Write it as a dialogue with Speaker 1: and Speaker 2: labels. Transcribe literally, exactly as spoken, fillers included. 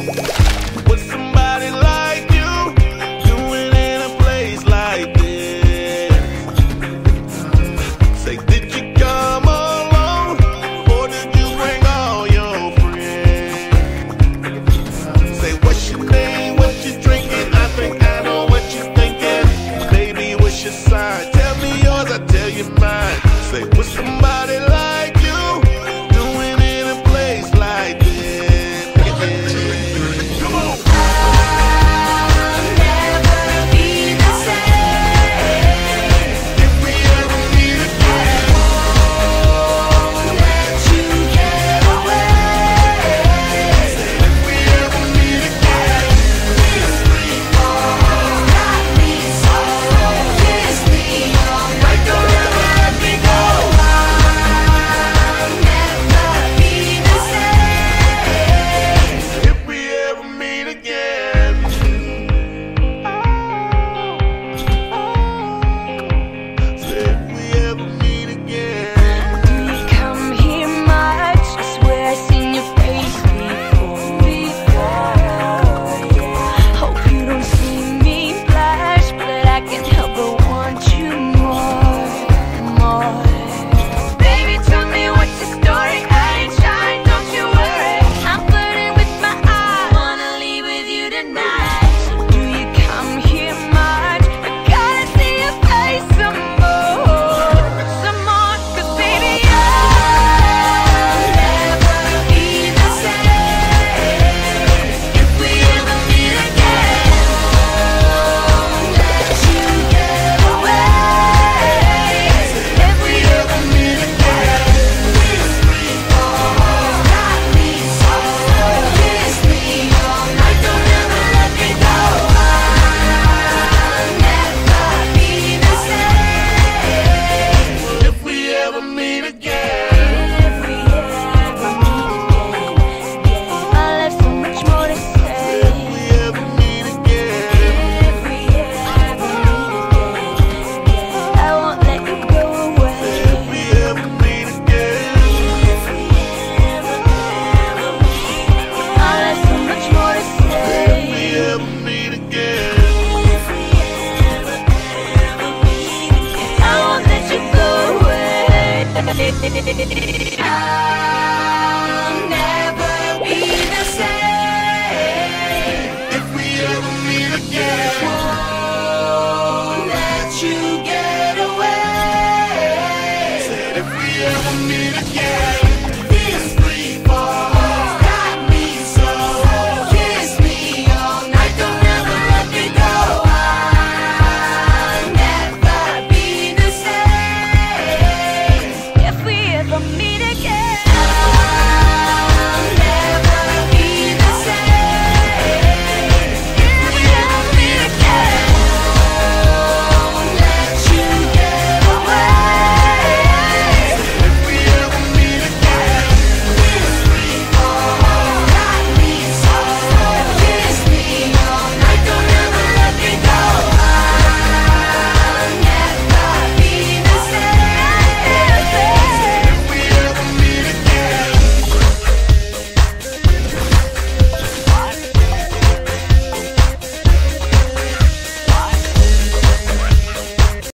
Speaker 1: What's somebody like you doing in a place like this? Say, did you come alone, or did you bring all your friends? Say, what's your name, what you drinking? I think I know what you're thinking. Baby, what's your sign? Tell me yours, I tell you mine. Say, what's somebody like you doing in a place like this? Come on.
Speaker 2: I'll never be the same
Speaker 1: If we ever meet again.
Speaker 2: Won't let you get away.
Speaker 1: If we ever meet again.
Speaker 2: This remote got me so kiss me all night. Don't ever let me go. I'll never be the same.
Speaker 1: If we ever meet again. Say, if we ever meet again.
Speaker 2: Do you come here much? I swear I've seen your face before. Hope you don't see me blush, but I can't help but want you more, more. Baby, tell me what's your story. I ain't shy, don't you worry. I'm flirting with my eyes, wanna leave with you tonight. So do you come here much? I gotta see your face some more, some more. 'Cause baby, I'll never be the same. If we ever meet again, won't let you get away. If we ever meet again, this remote got me so kiss me all night. Don't ever let me go. I'll never be the same.
Speaker 1: If we ever meet again.
Speaker 2: If we ever meet again, I'll have so much more to say.
Speaker 1: If we ever meet again.
Speaker 2: If we ever meet again, I won't let you go away.
Speaker 1: If we ever meet again.
Speaker 2: If we ever, ever meet again, I'll have so much more to say.
Speaker 1: If we ever meet again.
Speaker 2: If we ever, ever meet again, I won't let you go away.